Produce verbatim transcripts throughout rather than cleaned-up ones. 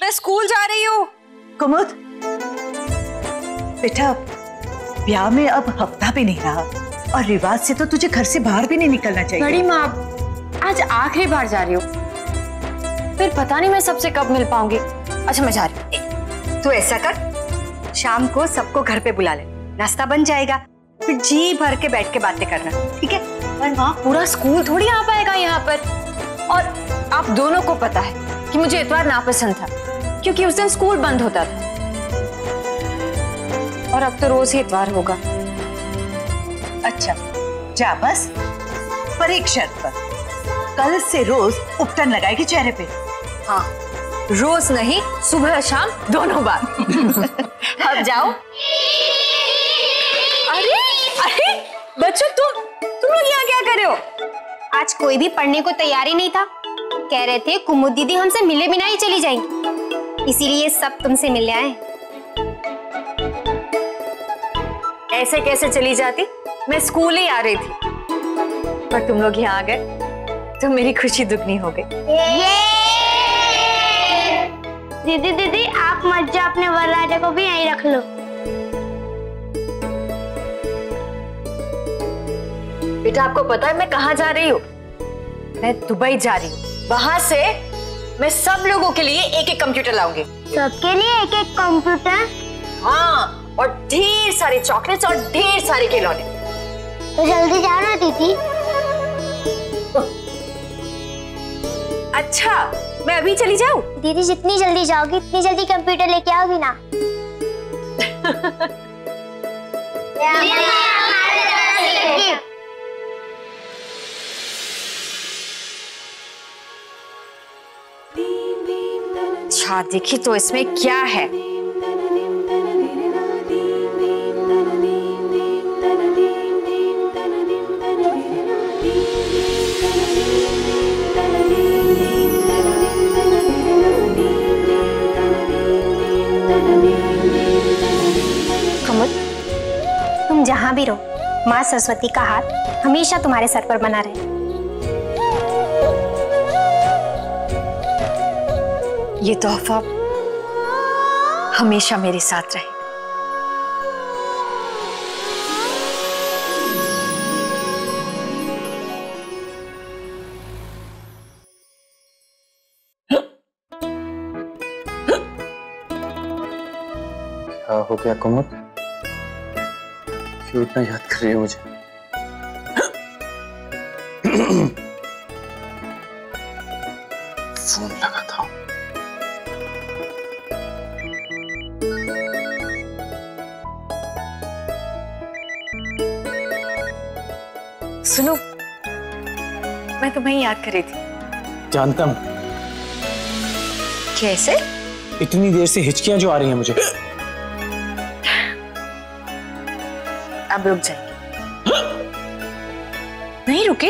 मैं स्कूल जा रही हूँ। कुमुद बेटा, ब्याह में अब हफ्ता भी नहीं रहा और रिवाज से तो तुझे घर से बाहर भी नहीं निकलना चाहिए। बड़ी माँ, आज आखिरी बार जा रही हूँ, फिर पता नहीं मैं सबसे कब मिल पाऊंगी। अच्छा मैं जा रही हूँ। तो ऐसा कर, शाम को सबको घर पे बुला ले, नाश्ता बन जाएगा, फिर जी भर के बैठ के बातें करना, ठीक है? पर माँ, पूरा स्कूल थोड़ी आ पाएगा यहाँ पर, और आप दोनों को पता है कि मुझे इतवार नापसंद था क्योंकि उस दिन स्कूल बंद होता था, और अब तो रोज ही इतवार होगा। अच्छा जा बस, पर एक शर्त पर, कल से रोज उपटन लगाएगी चेहरे पे। हाँ, रोज नहीं, सुबह शाम दोनों बार। अब जाओ। अरे अरे बच्चों, तुम तुम लोग यहाँ क्या कर रहे हो? आज कोई भी पढ़ने को तैयार ही नहीं था। कह रहे थे कुमुद दीदी हमसे मिले बिना ही चली जाएंगी, इसीलिए सब तुमसे मिलने आए। ऐसे कैसे चली जाती, मैं स्कूल ही आ रही थी, पर तुम लोग यहाँ आ गए तो मेरी खुशी दुगनी हो गई। दीदी दीदी आप मत जाओ, अपने वरराजा को भी यहीं रख लो। बेटा आपको पता है मैं कहाँ जा रही हूँ? मैं दुबई जा रही हूँ। वहां से मैं सब लोगों के लिए एक एक कंप्यूटर लाऊंगी। सबके लिए एक एक कंप्यूटर? हाँ, और ढेर सारे चॉकलेट्स और ढेर सारे खिलौने। तो जल्दी जाओ ना दीदी। अच्छा मैं अभी चली जाऊँ? दीदी जितनी जल्दी जाओगी उतनी जल्दी कंप्यूटर लेके आओगी ना। अच्छा देखी तो इसमें क्या है। कुमुद, तुम जहां भी रहो, माँ सरस्वती का हाथ हमेशा तुम्हारे सर पर बना रहे। ये तोहफा हमेशा मेरे साथ रहे। क्या हो गया कुमुद? क्यों इतना याद कर रही हो मुझे? फोन लगा था। सुनो, मैं तुम्हें याद कर रही थी। जानता हूं। कैसे? इतनी देर से हिचकियां जो आ रही हैं मुझे। अब रुक जाएंगे। नहीं रुके?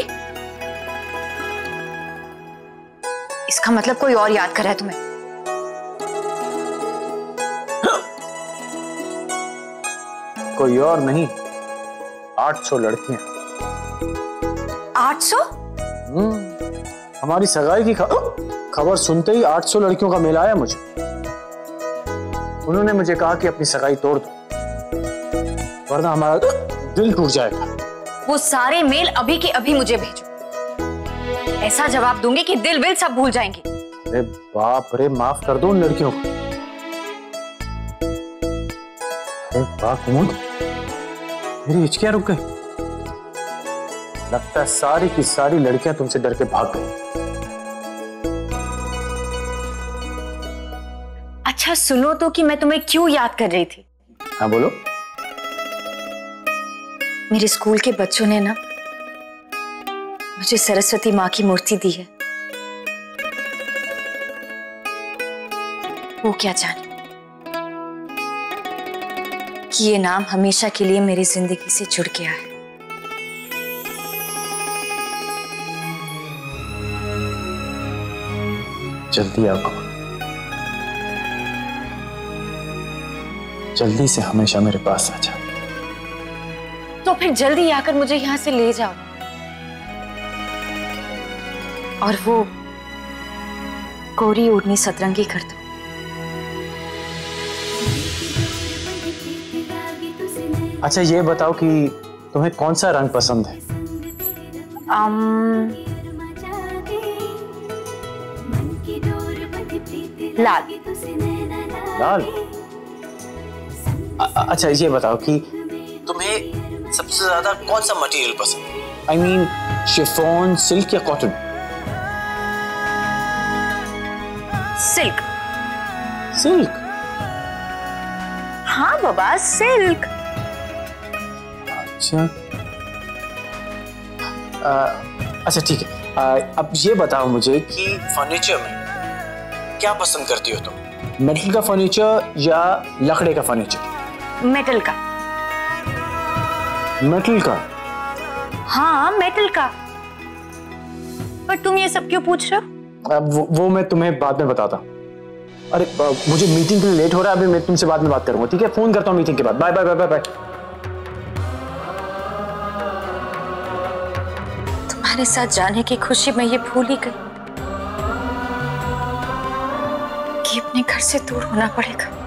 इसका मतलब कोई और याद कर रहा है तुम्हें। कोई और नहीं, आठ सौ लड़कियां। आठ सौ? हम्म, हमारी सगाई की खबर सुनते ही आठ सौ लड़कियों का मेल आया मुझे। उन्होंने मुझे कहा कि अपनी सगाई तोड़ दो, वरना हमारा दिल टूट जाएगा। वो सारे मेल अभी के अभी मुझे भेजो, ऐसा जवाब दूंगी कि दिल विल सब भूल जाएंगे। अरे बाप रे, माफ कर दो उन लड़कियों को। अरे वाह कुमुद, मेरी हिचकियां रुक गई। लगता है सारी की सारी लड़कियां तुमसे डर के भाग गई। अच्छा सुनो तो कि मैं तुम्हें क्यों याद कर रही थी। हाँ बोलो। मेरे स्कूल के बच्चों ने ना मुझे सरस्वती माँ की मूर्ति दी है। वो क्या जाने कि ये नाम हमेशा के लिए मेरी जिंदगी से जुड़ गया है। जल्दी आओ, जल्दी से हमेशा मेरे पास आ जा। तो फिर जल्दी आकर मुझे यहां से ले जाओ, और वो कोरी ओढ़नी सतरंगी कर दो। अच्छा ये बताओ कि तुम्हें कौन सा रंग पसंद है? um, लाल। लाल? अ- अच्छा ये बताओ कि तुम्हें सबसे ज्यादा कौन सा मटेरियल पसंद है? आई मीन शिफॉन, सिल्क या कॉटन? सिल्क। सिल्क? हाँ बाबा, सिल्क। अच्छा आ, अच्छा ठीक है। आ, अब ये बताओ मुझे कि फर्नीचर में क्या पसंद करती हो तुम? मेटल का फर्नीचर या लकड़े का फर्नीचर? मेटल का। मेटल का? हाँ मेटल का। पर तुम ये सब क्यों पूछ रहे हो? अब वो, वो मैं तुम्हें बाद में बताता। अरे आ, मुझे मीटिंग के लिए लेट हो रहा है, अभी मैं तुमसे बाद में बात करूंगा, ठीक है? फोन करता हूँ मीटिंग के बाद। Bye bye bye bye bye. तुम्हारे साथ जाने की खुशी में ये भूल ही गई कि अपने घर से दूर होना पड़ेगा।